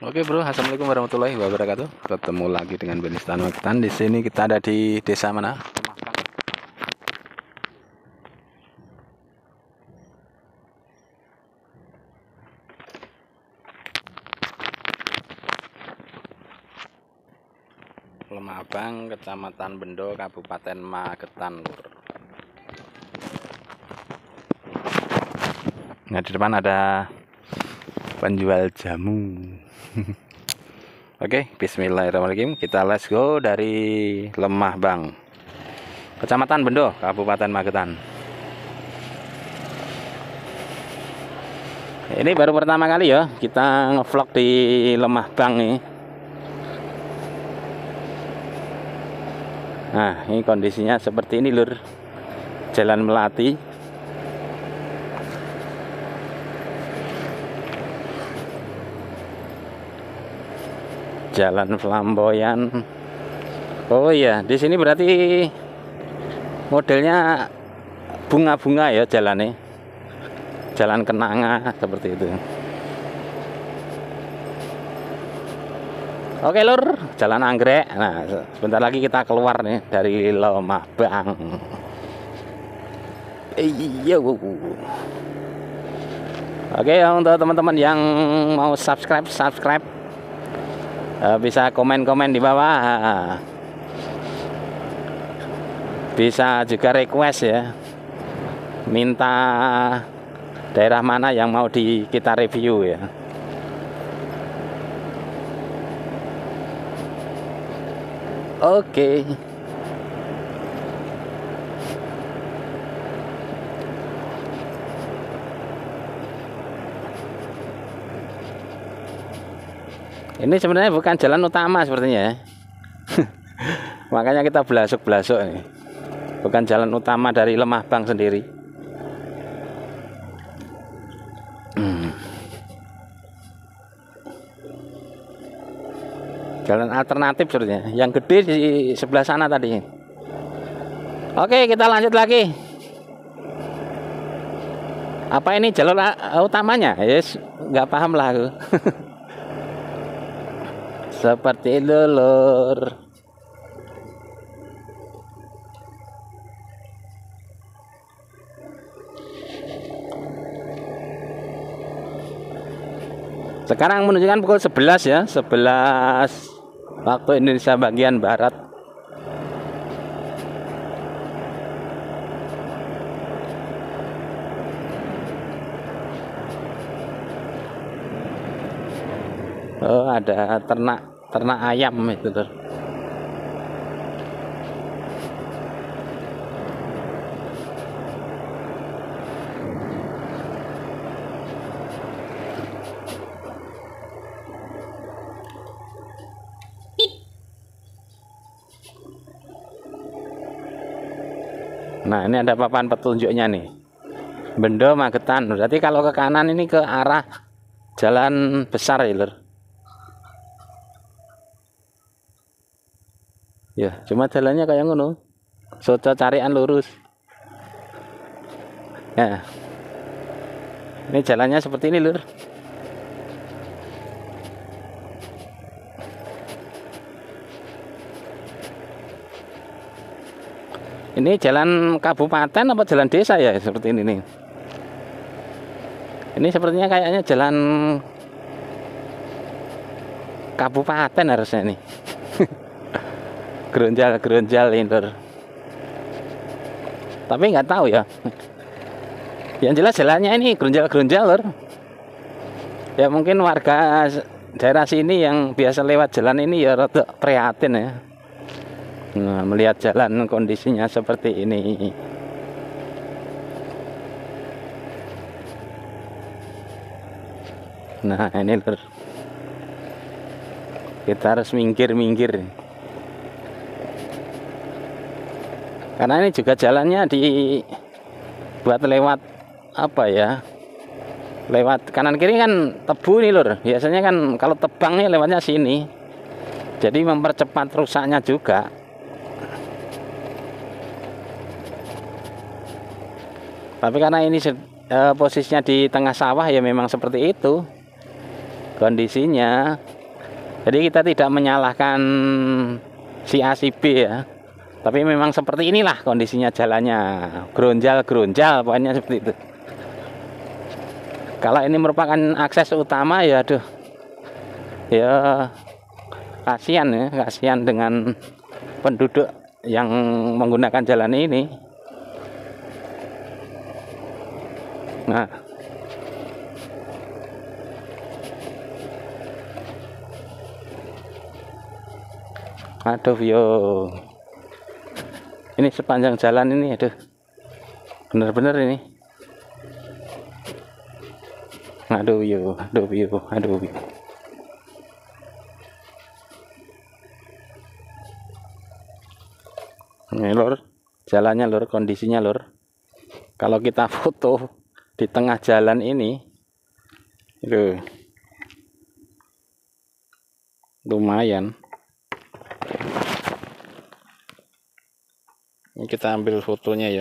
Oke bro, assalamualaikum warahmatullahi wabarakatuh. Ketemu lagi dengan Benistan Magetan. Di sini kita ada di desa mana? Lemabang, Kecamatan Bendo, Kabupaten Magetan. Nah di depan ada penjual jamu. Oke, bismillahirrahmanirrahim. Kita let's go dari Lemahbang, Kecamatan Bendo, Kabupaten Magetan. Ini baru pertama kali ya kita ngevlog di Lemahbang nih. Nah, ini kondisinya seperti ini lur. Jalan Melati. Jalan Flamboyan. Oh iya, di sini berarti modelnya bunga-bunga ya jalannya. Jalan kenanga seperti itu. Oke lur, jalan anggrek. Nah, sebentar lagi kita keluar nih dari Lemahbang. Iya. Oke, untuk teman-teman yang mau subscribe bisa komen-komen di bawah. Bisa juga request ya, minta daerah mana yang mau kita review ya. Oke. Ini sebenarnya bukan jalan utama sepertinya ya. Makanya kita belasuk-belasuk nih. Bukan jalan utama dari Lemahbang sendiri. Jalan alternatif sebenarnya. Yang gede di sebelah sana tadi. Oke, kita lanjut lagi. Apa ini jalur utamanya? Yes, nggak paham lah aku. Seperti itu lur. Sekarang menunjukkan pukul 11 ya, 11 waktu Indonesia bagian barat. Oh, ada ternak ayam itu tuh. Nah, ini ada papan petunjuknya nih. Bendo Magetan. Berarti kalau ke kanan ini ke arah jalan besar ya, lur. Ya, cuma jalannya kayak ngono. Soco carian lurus. Ya. Ini jalannya seperti ini, lur. Ini jalan kabupaten apa jalan desa ya seperti ini nih. Ini sepertinya kayaknya jalan kabupaten harusnya nih. Geronjal ini lur. Tapi nggak tahu ya. Yang jelas jalannya ini geronjal lur. Ya mungkin warga daerah sini yang biasa lewat jalan ini ya rada prihatin ya. Nah, melihat jalan kondisinya seperti ini. Nah, ini lur. Kita harus minggir. Karena ini juga jalannya dibuat lewat apa ya? Lewat kanan kiri kan tebu nih lur. Biasanya kan kalau tebang nih lewatnya sini. Jadi mempercepat rusaknya juga. Tapi karena ini posisinya di tengah sawah ya memang seperti itu. kondisinya. Jadi kita tidak menyalahkan si A si B ya, tapi memang seperti inilah kondisinya jalannya, geronjal pokoknya seperti itu. Kalau ini merupakan akses utama ya aduh ya kasihan dengan penduduk yang menggunakan jalan ini. Nah, aduh yo, ini sepanjang jalan ini aduh bener-bener ini, aduh yo. Ini lur, jalannya lur, kondisinya lur. Kalau kita foto di tengah jalan ini, itu lumayan. Ini kita ambil fotonya ya.